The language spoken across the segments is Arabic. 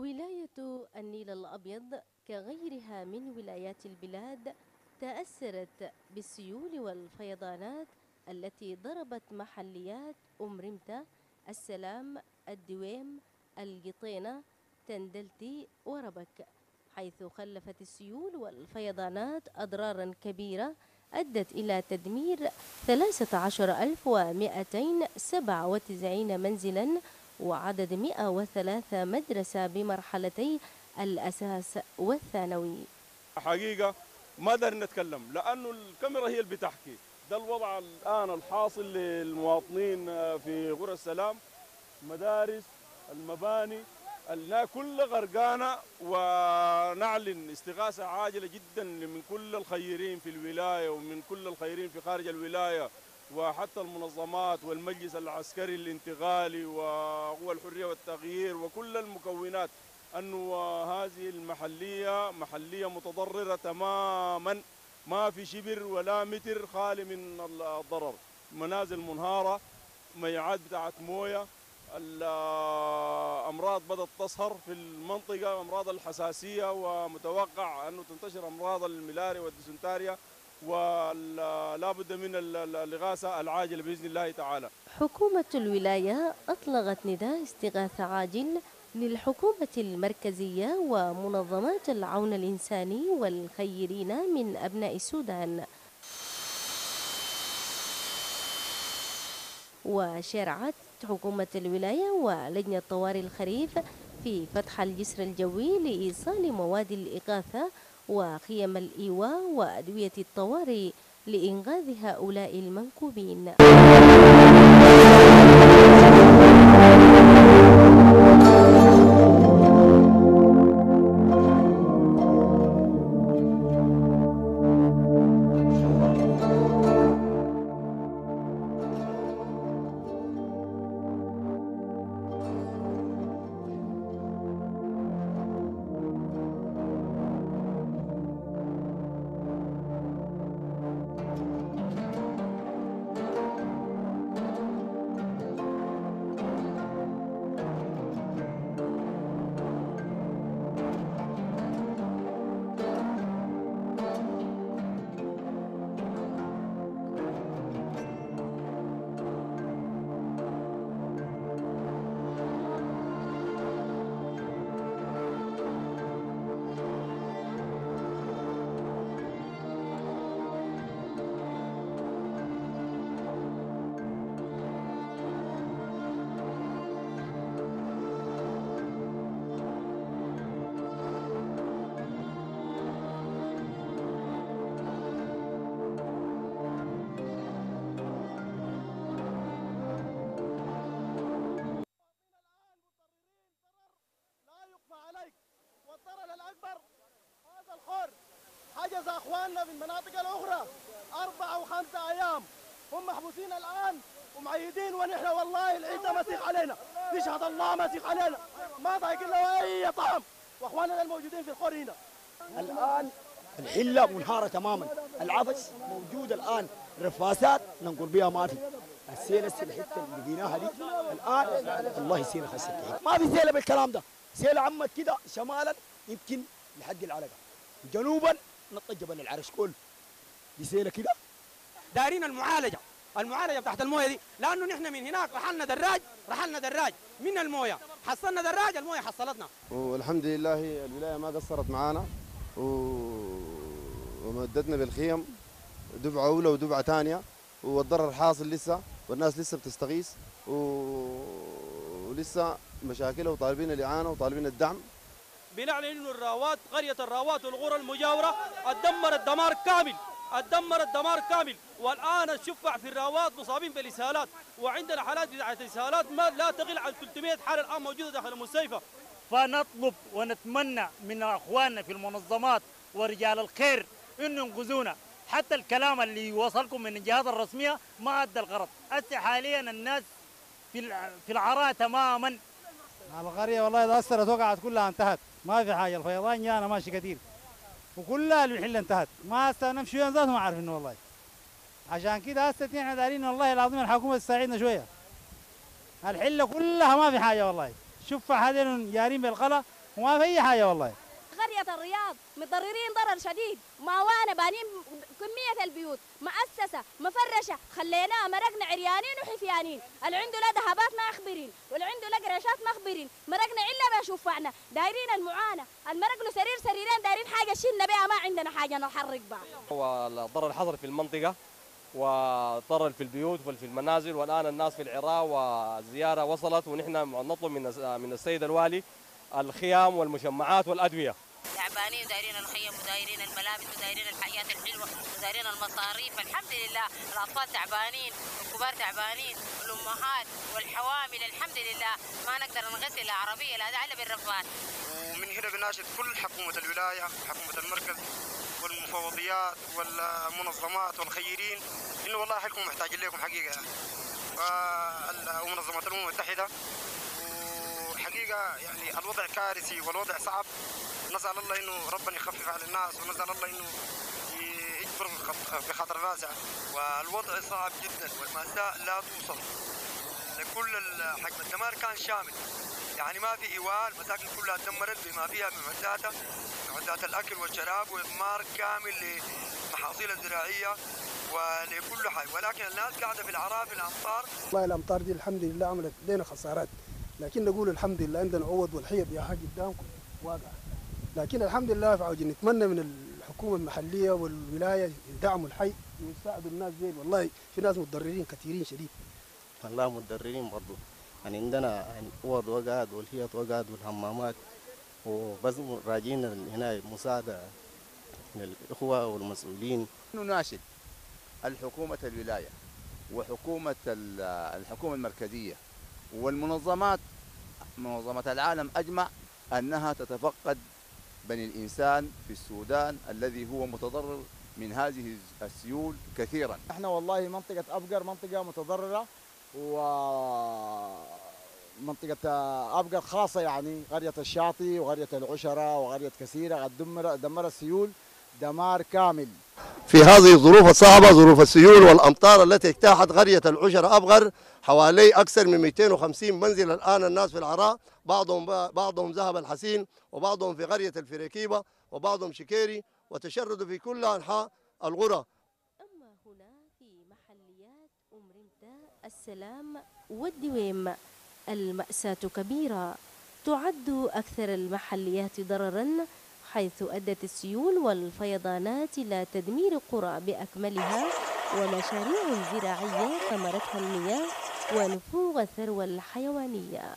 ولاية النيل الأبيض كغيرها من ولايات البلاد تأثرت بالسيول والفيضانات التي ضربت محليات رمتة، السلام، الدويم، القطينة، تندلتي وربك، حيث خلفت السيول والفيضانات أضرارا كبيرة أدت إلى تدمير 13297 منزلا وعدد 103 مدرسة بمرحلتي الأساس والثانوي. حقيقة ما قدر نتكلم لأنه الكاميرا هي اللي بتحكي. ده الوضع الآن الحاصل للمواطنين في غرة السلام، مدارس، المباني كلها غرقانة، ونعلن استغاثة عاجلة جدا من كل الخيرين في الولاية ومن كل الخيرين في خارج الولاية، وحتى المنظمات والمجلس العسكري الانتقالي وقوى الحرية والتغيير وكل المكونات، أنه هذه محلية متضررة تماما، ما في شبر ولا متر خالي من الضرر، منازل منهارة، ميعاد بتاعت مويه، الأمراض بدأت تظهر في المنطقة، أمراض الحساسية، ومتوقع أنه تنتشر أمراض الملاريا والديسنتاريا، ولا بد من الإغاثة العاجلة بإذن الله تعالى. حكومة الولاية أطلقت نداء استغاثة عاجل للحكومة المركزية ومنظمات العون الإنساني والخيرين من أبناء السودان. وشرعت حكومة الولاية ولجنة طوارئ الخريف في فتح الجسر الجوي لإيصال مواد الإغاثة وخيم الإيواء وأدوية الطوارئ لإنقاذ هؤلاء المنكوبين. والضرر الأكبر هذا الخور حجز أخواننا في المناطق الأخرى 4 و5 أيام، هم محبوسين الآن ومعيدين، ونحن والله العزة مسيح علينا، نشهد الله مسيح علينا، ما ضايقين له أي طعم، وأخواننا الموجودين في الخور هنا. الآن الحلة منهارة تماما، العفش موجود الآن، رفاسات ننقل بها ما في، السيلة الحتة اللي لقيناها دي الآن والله سيلة خسرت، ما في سيلة بالكلام ده، سيلة عمت كده شمالا يمكن لحد العلقة، جنوبا نط جبل العرش كله، دي سيلة كده. دارين المعالجة بتاعت المويه دي، لأنه نحن من هناك رحلنا دراج من المويه، حصلنا دراج، المويه حصلتنا. والحمد لله الولاية ما قصرت معانا ومددنا بالخيم دفعة أولى ودفعة ثانية، والضرر حاصل لسه، والناس لسه بتستغيث ولسه مشاكلها، وطالبين الإعانة وطالبين الدعم. بنعلن انه قرية الراوات والغورة المجاورة اتدمرت دمار كامل، والآن الشفع في الراوات مصابين بالإسهالات، وعندنا حالات بتاعت إسهالات ما لا تقل عن 300 حالة الآن موجودة داخل المستشفى. فنطلب ونتمنى من أخواننا في المنظمات ورجال الخير إنه ينقذونا، حتى الكلام اللي يوصلكم من الجهات الرسمية ما أدى الغرض. هسه حاليا الناس في العراء تماما. القرية والله إذا أثرت وقعت كلها انتهت، ما في حاجة، الفيضان جانا ماشي كثير وكلها الحلة انتهت، ما هسه نمشي وين ذاته ما عارفين والله. عشان كده هسه احنا دارين والله العظيم الحكومة تساعدنا شوية. الحلة كلها ما في حاجة والله، شوف هذين جارين بالقلا وما في أي حاجة والله. قرية الرياض متضررين ضرر شديد، موانا بانين كمية البيوت مؤسسة مفرشة خليناها مرقنا عريانين وحفيانين، اللي عنده لا ذهبات ما أخبرين واللي عنده لا قراشات ما أخبرين، مرقنا إلا بشوفعنا دايرين المعاناة، المرق له سرير سريرين دايرين حاجة شيلنا بها ما عندنا حاجة نحرق بها. والضرر حصل في المنطقة وضرر في البيوت وفي المنازل، والآن الناس في العراء والزيارة وصلت، ونحن نطلب من السيد الوالي الخيام والمشمعات والأدوية. تعبانين ودايرين الخيم ودايرين الملابس ودايرين الحياة الحلوة ودايرين المصاريف، الحمد لله الأطفال تعبانين والكبار تعبانين والأمهات والحوامل، الحمد لله ما نقدر نغسل العربية لا داعي بالرفات. ومن هنا بناشد كل حكومة الولاية وحكومة المركز والمفوضيات والمنظمات والخيرين إنه والله حكم محتاجين لكم حقيقة ومنظمات الأمم المتحدة، وحقيقة يعني الوضع كارثي والوضع صعب. نسأل الله إنه ربنا يخفف على الناس، ونسأل الله إنه يجبر بخاطر الناس، والوضع صعب جدا والمأساة لا توصل لكل حجم الدمار كان شامل، يعني ما في إيواء، المساكن كلها تدمرت بما فيها من معدات الأكل والشراب وإدمار كامل للمحاصيل الزراعية ولكل حاجة، ولكن الناس قاعدة في العراء في الأمطار. والله الأمطار دي الحمد لله عملت لنا خسارات، لكن نقول الحمد لله عندنا عوض والحيط يا حاج قدامكم واقع، لكن الحمد لله فعاوزين نتمنى من الحكومة المحلية والولاية يدعموا الحي ويساعدوا الناس دي، والله في ناس متضررين كثيرين شديد. والله متضررين برضه، يعني عندنا اوض وقعد والحيط وقعد والحمامات، وبس راجعين هنا مساعدة من الإخوة والمسؤولين. نناشد الحكومة الولاية وحكومة الحكومة المركزية والمنظمات، منظمة العالم أجمع، أنها تتفقد بني الإنسان في السودان الذي هو متضرر من هذه السيول كثيرا. احنا والله منطقة أبقر منطقة متضررة، ومنطقة أبقر خاصة يعني قرية الشاطي وقرية العشرة وقرية كثيرة قد دمر السيول دمار كامل. في هذه الظروف الصعبة، ظروف السيول والأمطار التي اجتاحت قرية العشرة أبغر، حوالي أكثر من 250 منزل الآن الناس في العراء، بعضهم ذهب الحسين وبعضهم في قرية الفريكيبة وبعضهم شكيري، وتشردوا في كل أنحاء القرى. أما هنا في محليات أمرمتا السلام والدويم المأساة كبيرة، تعد أكثر المحليات ضرراً، حيث أدت السيول والفيضانات إلى تدمير قرى بأكملها ومشاريع زراعية ثمرتها المياه ونفوذ الثروة الحيوانية.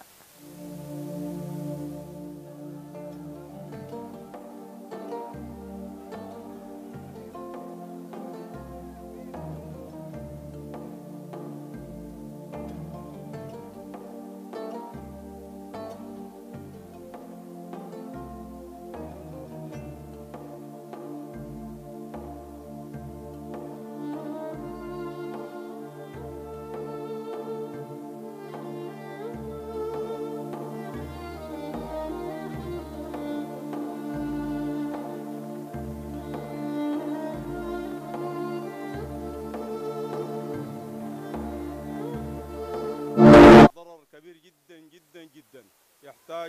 كبير جدا جدا جدا، يحتاج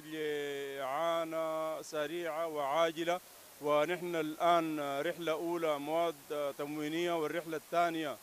لإعانة سريعة وعاجلة. ونحن الآن رحلة أولى مواد تموينية، والرحلة الثانية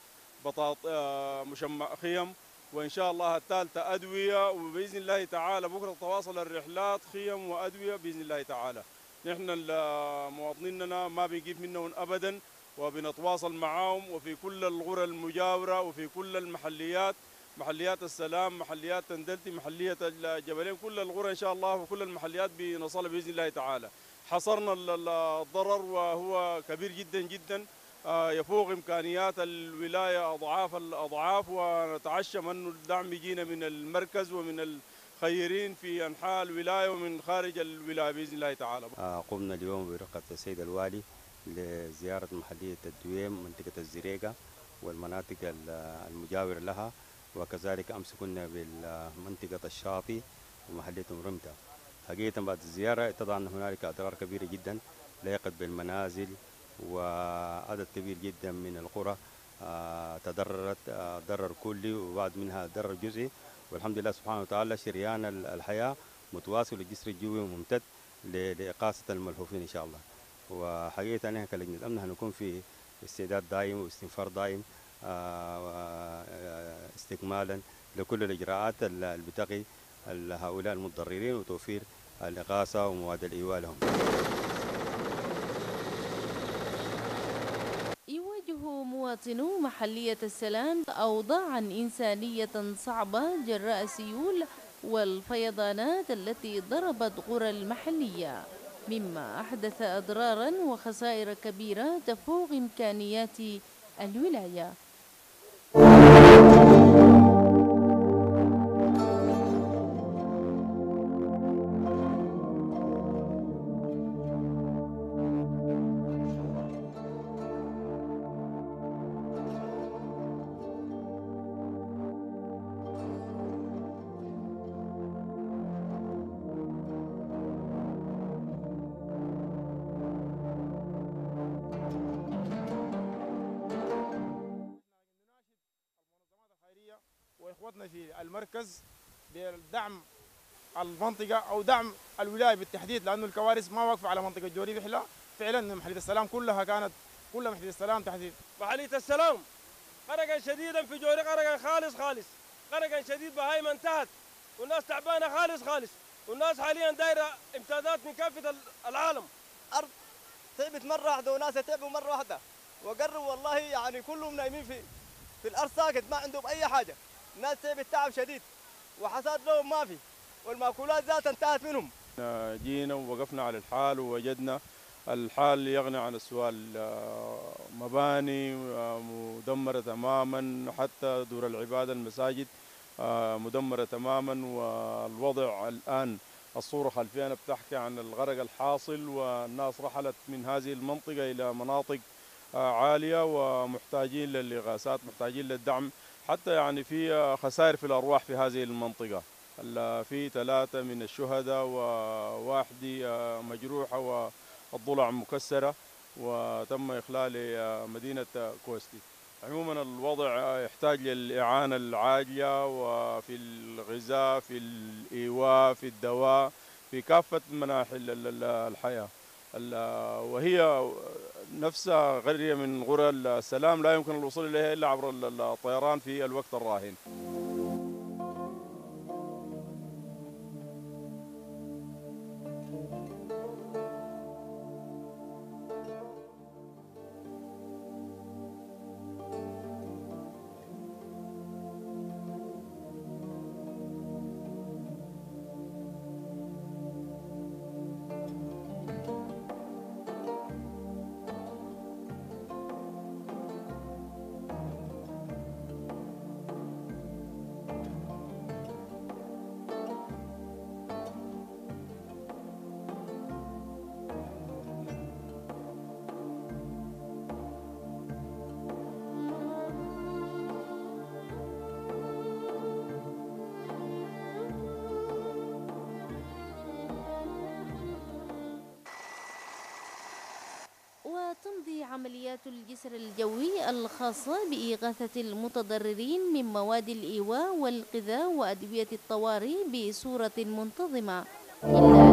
مشمع خيم، وإن شاء الله الثالثة أدوية، وبإذن الله تعالى بكرة تواصل الرحلات خيم وأدوية بإذن الله تعالى. نحن مواطنيننا ما بنجيب منهم أبدا، وبنتواصل معهم وفي كل القرى المجاورة وفي كل المحليات، محليات السلام، محليات تندلتي، محلية الجبلين، كل القرى إن شاء الله وكل المحليات بنصل بإذن الله تعالى. حصرنا الضرر وهو كبير جدا جدا، يفوق إمكانيات الولاية أضعاف الأضعاف، ونتعشم أن الدعم يجينا من المركز ومن الخيرين في أنحاء الولاية ومن خارج الولاية بإذن الله تعالى. قمنا اليوم برفقة السيد الوالي لزيارة محلية الدويم منطقة الزريقة والمناطق المجاورة لها، وكذلك أمس كنا بالمنطقة الشاطي ومحلية أمرمتا. حقيقة بعد الزيارة اتضح أن هنالك أضرار كبيرة جدا لاحقت بالمنازل، وعدد كبير جدا من القرى تضررت ضرر كلي وبعض منها ضرر جزئي، والحمد لله سبحانه وتعالى شريان الحياة متواصل، الجسر الجوي ممتد لإقاصة الملهوفين إن شاء الله. وحقيقة نحن كلجنة أمن هنكون في استعداد دائم واستنفار دائم استكمالا لكل الإجراءات اللي بتقي هؤلاء المتضررين وتوفير الإغاثة ومواد الإيواء لهم. يواجه مواطنو محلية السلام أوضاعا إنسانية صعبة جراء السيول والفيضانات التي ضربت قرى المحلية، مما أحدث أضرارا وخسائر كبيرة تفوق إمكانيات الولاية. واخوتنا في المركز بدعم المنطقه او دعم الولايه بالتحديد، لانه الكوارث ما واقفه على منطقه جوري بحلا. فعلا محليه السلام كلها كانت محليه السلام تحديد. محليه السلام غرقا شديدا في جوري، غرقا خالص غرقا شديد، بهايم انتهت والناس تعبانه خالص والناس حاليا دايره امتدادات من كافه العالم. ارض تعبت مره واحده وناس تعبوا مره واحده وقروا والله يعني كلهم نايمين في الارض ساكت، ما عندهم اي حاجه. الناس تعبت تعب شديد وحصاد لهم ما في، والمأكولات ذاتها انتهت منهم. جينا ووقفنا على الحال ووجدنا الحال يغني عن السؤال. مباني مدمرة تماما، حتى دور العبادة المساجد مدمرة تماما. والوضع الآن الصورة خلفينا بتحكي عن الغرق الحاصل، والناس رحلت من هذه المنطقة إلى مناطق عالية ومحتاجين للإغاثات، محتاجين للدعم. حتى يعني في خسائر في الأرواح في هذه المنطقة، في 3 من الشهداء وواحدة مجروحة والضلع مكسرة، وتم إخلال مدينة كوستي. عموما الوضع يحتاج للإعانة العاجلة، وفي الغذاء، في الإيواء، في الدواء، في كافة مناحي الحياة. وهي نفسها قرية من قرى السلام لا يمكن الوصول إليها إلا عبر الطيران في الوقت الراهن. وتمضي عمليات الجسر الجوي الخاصة بإغاثة المتضررين من مواد الإيواء والغذاء وأدوية الطوارئ بصورة منتظمة.